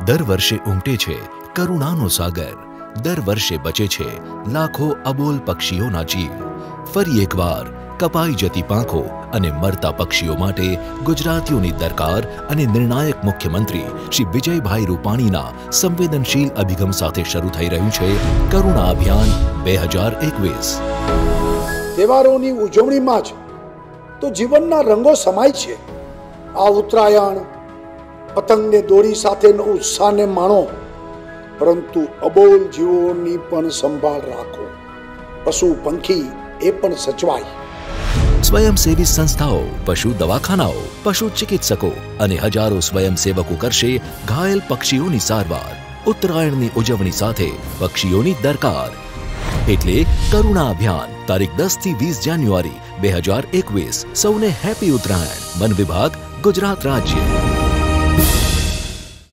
દર વર્ષે ઉમટે છે કરુણાનો સાગર, દર વર્ષે બચે છે લાખો અબોલ પક્ષીઓના જીવ. ફરી એકવાર કપાઈ જતી પાંખો અને મરતા પક્ષીઓ માટે ગુજરાતીઓની દરકાર અને નિર્ણાયક મુખ્યમંત્રી શ્રી વિજયભાઈ રૂપાણીના સંવેદનશીલ અભિગમ સાથે શરૂ થઈ રહ્યું છે કરુણા અભિયાન 2021. તહેવારોની ઉજવણીમાં જ તો જીવનના રંગો સમાય છે. આ ઉત્તરાયણ પતંગને દોરી સાથેનો ઉત્સાહને માણો, પરંતુ અબોલ જીવોની પણ સંભાળ રાખો. પશુ પંખી એ પણ સચવાય. સ્વયંસેવી સંસ્થાઓ, પશુ દવાખાનાઓ, પશુ ચિકિત્સકો અને હજારો સ્વયંસેવકો કરશે ઘાયલ પક્ષીઓની સારવાર. ઉત્તરાયણની ઉજવણી સાથે પક્ષીઓની દરકાર એટલે કરુણા અભિયાન. તારીખ 10 થી 20 જાન્યુઆરી 2021. સૌને હેપી ઉત્તરાયણ. વન વિભાગ, ગુજરાત રાજ્ય.